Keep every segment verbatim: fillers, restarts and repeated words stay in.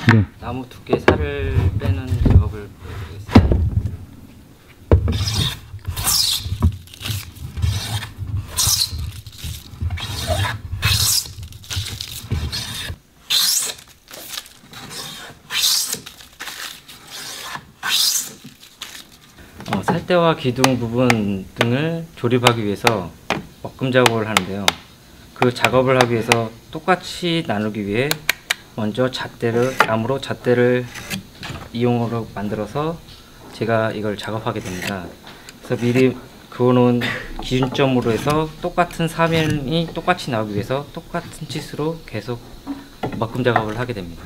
네. 나무 두께 살을 빼는 작업을 보여드리겠습니다. 어, 살대와 기둥 부분 등을 조립하기 위해서 먹금 작업을 하는데요. 그 작업을 하기 위해서 똑같이 나누기 위해 먼저 잣대를, 나무로 잣대를 이용으로 만들어서 제가 이걸 작업하게 됩니다. 그래서 미리 그어놓은 기준점으로 해서 똑같은 사면이 똑같이 나오기 위해서 똑같은 치수로 계속 먹금 작업을 하게 됩니다.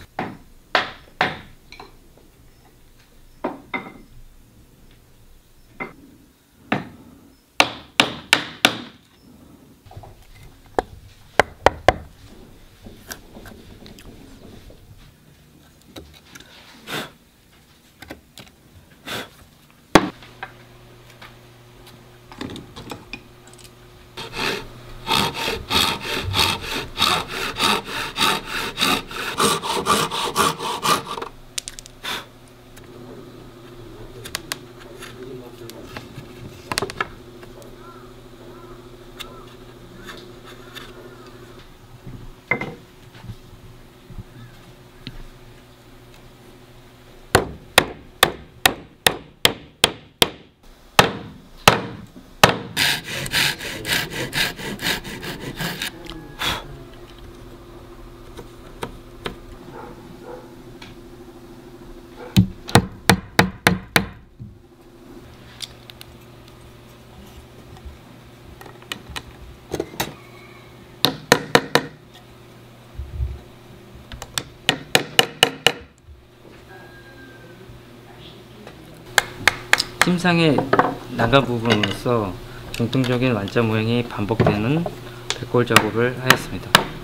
침상의 난간 부분으로서 전통적인 완자 모양이 반복되는 백골 작업을 하였습니다.